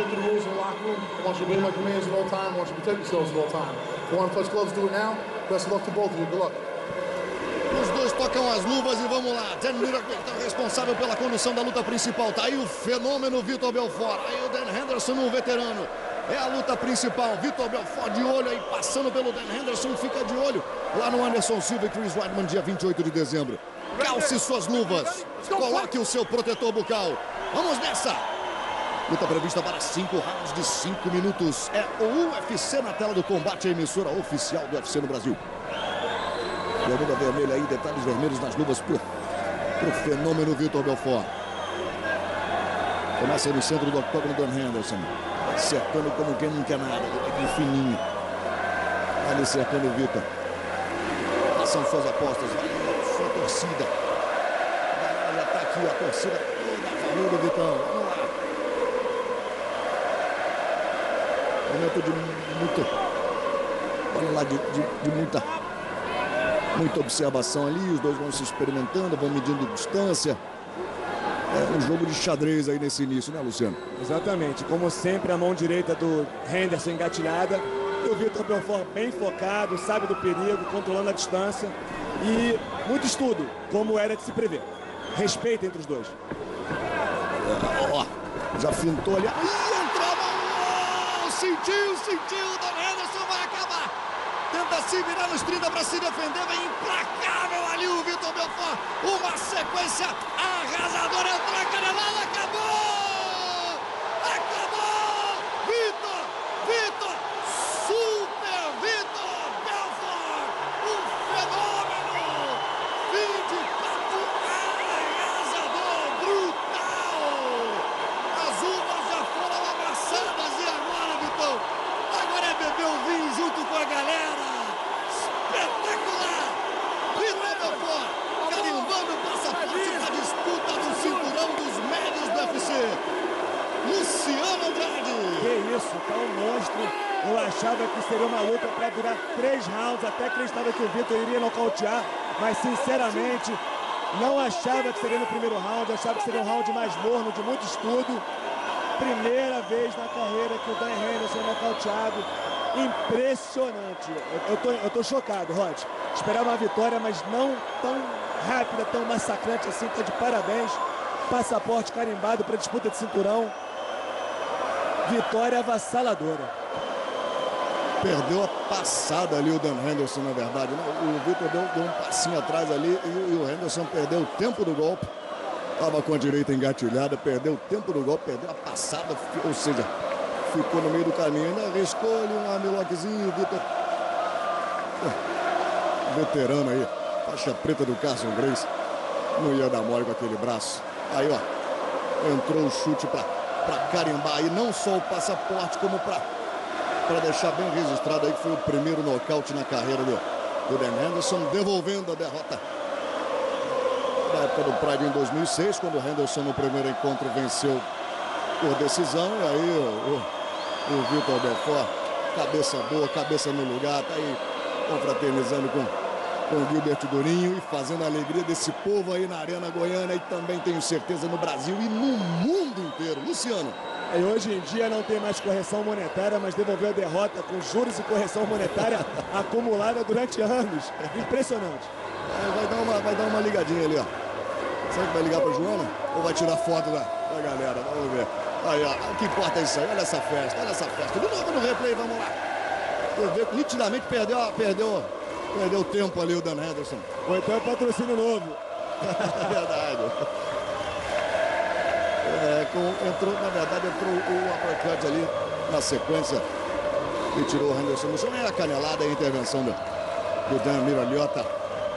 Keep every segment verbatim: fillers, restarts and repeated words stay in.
look at the rules in the locker room. I want you to obey my commands at all time. I want you to protect yourselves at all time. If you want to touch gloves, do it now. Best of luck to both of you. Good luck. Os dois tocam as luvas e vamos lá. Dan Miracle está responsável pela condução da luta principal. Tá aí o fenômeno Vitor Belfort. Aí o Dan Henderson, um veterano. É a luta principal. Vitor Belfort de olho aí, passando pelo Dan Henderson. Fica de olho lá no Anderson Silva e Chris Weidman, dia vinte e oito de dezembro. Calce suas luvas. Coloque o seu protetor bucal. Vamos nessa. Luta prevista para cinco rounds de cinco minutos. É o U F C na tela do combate, a emissora oficial do U F C no Brasil. Bermuda vermelha aí, detalhes vermelhos nas luvas pro, pro fenômeno Vitor Belfort. Começa aí no centro do octógono do Dan Henderson. Cercando como quem não quer nada, de fininho. Ali cercando o Vitor. Passam suas apostas, vai sua torcida. A galera já tá aqui, a torcida toda a favor do Vitão. Vamos lá. Momento de muito... Olha lá, de, de, de muita... Muita observação ali, os dois vão se experimentando, vão medindo distância. É um jogo de xadrez aí nesse início, né, Luciano? Exatamente, como sempre a mão direita do Henderson engatilhada e o Vitor Belfort bem focado, sabe do perigo, controlando a distância e muito estudo, como era de se prever. Respeito entre os dois. É, ó, já fintou ali. Ih, entrou a mão! Sentiu, sentiu, o Dan Henderson vai acabar. Tenta se virar nos trinta para se defender, vem implacável ali o Vitor Belfort. Uma sequência arrasadora, entrou a canelada, acabou! Acabou! Vitor! Vitor! Super Vitor Belfort! Um fenômeno! Fim de papo arrasador, brutal! As uvas já foram abraçadas e agora, Vitão? Agora é beber o vinho junto com a galera! Espetacular! Vitor Belfort carimbando o passaporte da disputa do cinturão dos médios do U F C. Luciano Andrade! Que isso, tá um monstro. Eu achava que seria uma luta para durar três rounds, até acreditava que o Vitor iria nocautear, mas sinceramente não achava que seria no primeiro round, achava que seria um round mais morno, de muito estudo. Primeira vez na carreira que o Dan Henderson é nocauteado. Impressionante. Eu, eu, tô, eu tô chocado, Rod. Esperava uma vitória, mas não tão rápida, tão massacrante assim. Tá de parabéns. Passaporte carimbado para disputa de cinturão. Vitória avassaladora. Perdeu a passada ali o Dan Henderson, na verdade. O Vitor deu, deu um passinho atrás ali e, e o Henderson perdeu o tempo do golpe. Estava com a direita engatilhada, perdeu o tempo do golpe, perdeu a passada, ou seja, ficou no meio do caminho. Ainda arriscou ali um armlockzinho, o Vitor. Veterano aí, faixa preta do Carson Grace. Não ia dar mole com aquele braço. Aí, ó, entrou o chute para carimbar aí, não só o passaporte, como para deixar bem registrado aí que foi o primeiro nocaute na carreira do, do Dan Henderson, devolvendo a derrota na época do Pride em dois mil e seis, quando o Henderson no primeiro encontro venceu por decisão. E aí o, o, o Vitor Belfort, cabeça boa, cabeça no lugar, tá aí confraternizando com, com o Gilbert Durinho e fazendo a alegria desse povo aí na Arena Goiânia e também tenho certeza no Brasil e no mundo inteiro. Luciano. E hoje em dia não tem mais correção monetária, mas devolveu a derrota com juros e correção monetária acumulada durante anos. Impressionante. É, vai, dar uma, vai dar uma ligadinha ali, ó. Será que vai ligar pra Joana? Ou vai tirar foto da, da galera? Vamos ver. Aí, ó. O que importa é isso aí. Olha essa festa, olha essa festa. De novo no replay, vamos lá. Você vê que nitidamente perdeu, perdeu, perdeu tempo ali o Dan Henderson. Ou então é patrocínio novo. Verdade. É, com, entrou, na verdade, entrou o uppercut ali na sequência e tirou o Henderson no chão. É a canelada e a intervenção do, do Dan Miragliota.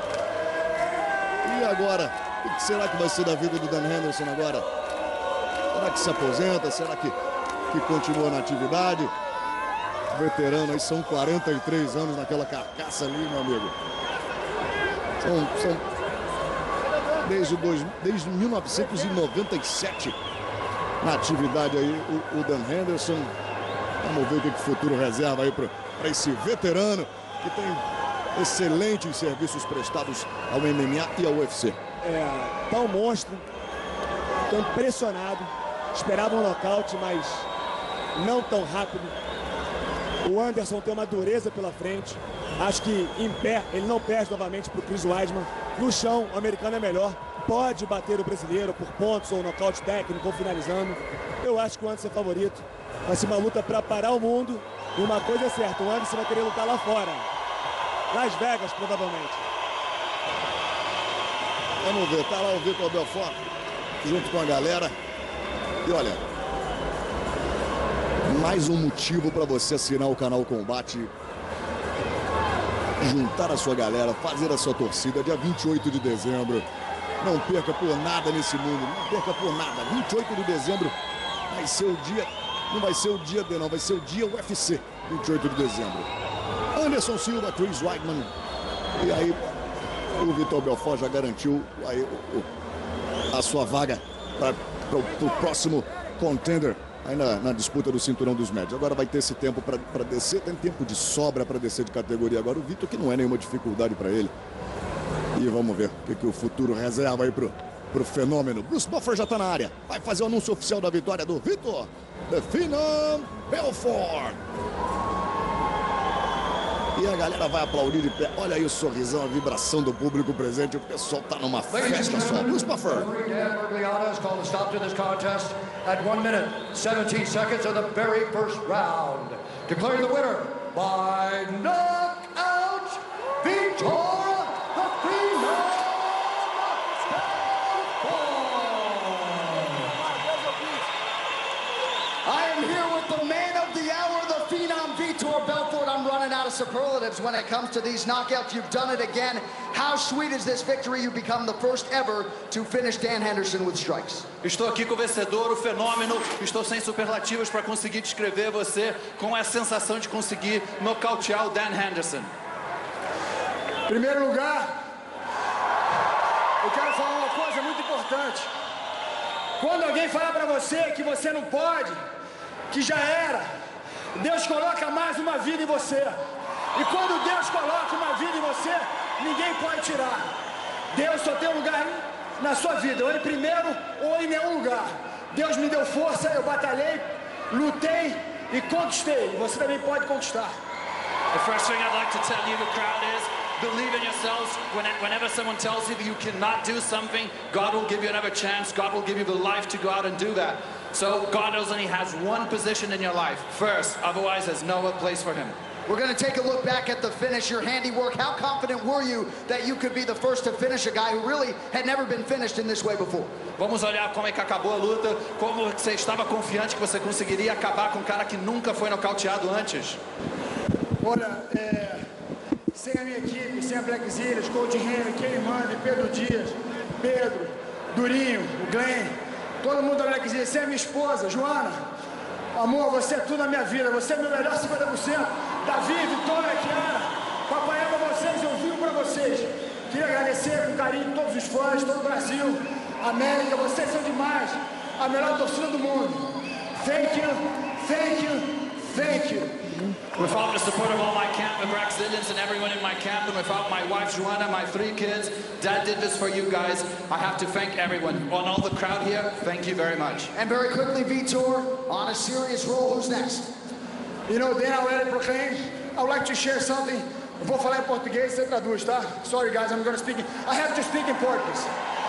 E agora, o que será que vai ser da vida do Dan Henderson agora? Será que se aposenta? Será que, que continua na atividade? Veterano aí, são quarenta e três anos naquela carcaça ali, meu amigo. São, são desde, dois, desde mil novecentos e noventa e sete na atividade aí o, o Dan Henderson. Vamos ver o que o futuro reserva aí para esse veterano que tem excelentes serviços prestados ao M M A e ao U F C. É, tá um monstro. Tô impressionado. Esperava um nocaute, mas não tão rápido. O Anderson tem uma dureza pela frente. Acho que em pé ele não perde novamente para o Chris Weidman. No chão, o americano é melhor. Pode bater o brasileiro por pontos ou nocaute técnico ou finalizando. Eu acho que o Anderson é favorito. Vai ser uma luta para parar o mundo. E uma coisa é certa, o Anderson vai querer lutar lá fora. Las Vegas, provavelmente. Vamos ver, tá lá o Vitor Belfort junto com a galera. E olha, mais um motivo para você assinar o canal Combate, juntar a sua galera, fazer a sua torcida, dia vinte e oito de dezembro. Não perca por nada nesse mundo, não perca por nada. vinte e oito de dezembro vai ser o dia, não vai ser o dia D não, vai ser o dia U F C, vinte e oito de dezembro. Anderson Silva, Chris Weidman, e aí o Vitor Belfort já garantiu aí, o, o, a sua vaga para o próximo contender aí na, na disputa do cinturão dos médios. Agora vai ter esse tempo para descer, tem tempo de sobra para descer de categoria agora. O Vitor, que não é nenhuma dificuldade para ele. E vamos ver o que, que o futuro reserva aí pro, pro fenômeno. Bruce Buffer já tá na área. Vai fazer o anúncio oficial da vitória do Vitor The Phenom Belfort. E a galera vai aplaudir de pé. Olha aí o sorrisão, a vibração do público presente. O pessoal tá numa festa só. Bruce Buffer. Called a stop to this contest at one minute, seventeen seconds of the very first round. Declaring the winner by knockout, Vitor The Phenom Belfort. I am here with the man of the hour, the Phenom Vitor Belfort. I'm running out of superlatives when it comes to these knockouts. You've done it again. How sweet is this victory? You become the first ever to finish Dan Henderson with strikes. Estou aqui com o vencedor, o fenômeno. Estou sem superlativos para conseguir descrever você com a sensação de conseguir nocautear o Dan Henderson. Em primeiro lugar, eu quero falar uma coisa muito importante. Quando alguém falar para você que você não pode, que já era, Deus coloca mais uma vida em você. E quando Deus coloca uma vida em você, ninguém pode tirar. Deus só tem um lugar na sua vida, ou em primeiro ou em nenhum lugar. Deus me deu força, eu batalhei, lutei e conquistei. Você também pode conquistar. The first thing I'd like to tell you, the crowd, is believe in yourselves. Whenever someone tells you that you cannot do something, God will give you another chance. God will give you the life to go out and do that. So God only has one position in your life, first. Otherwise, there's no place for him. We're going to take a look back at the finish, your handiwork. How confident were you that you could be the first to finish a guy who really had never been finished in this way before? Vamos olhar como é que acabou a luta, como você estava confiante que você conseguiria acabar com um cara que nunca foi nocauteado antes. Olha, é, sem a minha equipe, sem a Black Zillions, Coach Henry, Kenny Mann, Pedro Dias, Pedro, Durinho, o Glenn, todo mundo da Black Zillions, sem a minha esposa, Joana, amor, você é tudo na minha vida, você é meu melhor cinquenta por cento, Davi, Vitória, Kiara, papai ama vocês, eu vivo pra vocês. Queria agradecer com carinho todos os fãs, todo o Brasil, América, vocês são demais, a melhor torcida do mundo. Thank you, thank you, thank you. Without the support of all my camp, the Brazilians and everyone in my camp, and without my wife Joanna, my three kids, Dad did this for you guys. I have to thank everyone. On all the crowd here, thank you very much. And very quickly, Vitor, on a serious roll, who's next? You know, then I'll let it proclaim. I would like to share something. Eu vou falar em português, você traduz, tá? Sorry guys, I'm gonna speak. I have to speak in Portuguese.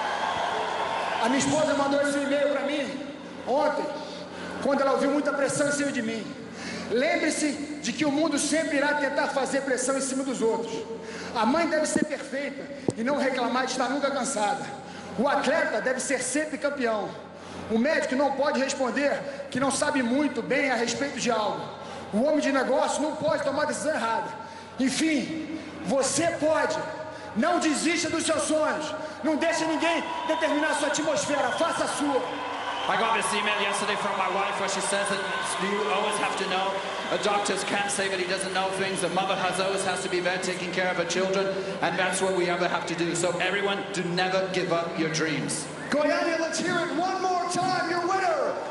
A minha esposa mandou esse e-mail para mim ontem, quando ela ouviu muita pressão em cima de mim. Lembre-se de que o mundo sempre irá tentar fazer pressão em cima dos outros. A mãe deve ser perfeita e não reclamar de estar nunca cansada. O atleta deve ser sempre campeão. O médico não pode responder que não sabe muito bem a respeito de algo. O homem de negócio não pode tomar decisão errada. Enfim, você pode. Não desista dos seus sonhos. Não deixe ninguém determinar a sua atmosfera. Faça a sua. I got this email yesterday from my wife where she says that you always have to know. A doctor can't say that he doesn't know things. The mother has always has to be there taking care of her children. And that's what we ever have to do. So everyone, do never give up your dreams. Goiânia, let's hear it one more time. Your winner,